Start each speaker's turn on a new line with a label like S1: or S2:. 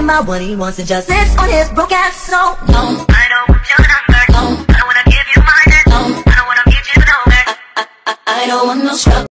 S1: him out what he wants and just lives on his broke ass. So no,
S2: I don't want your number. No, I don't wanna give you mine. No, I don't wanna get you nowhere.
S1: I don't want no scrub.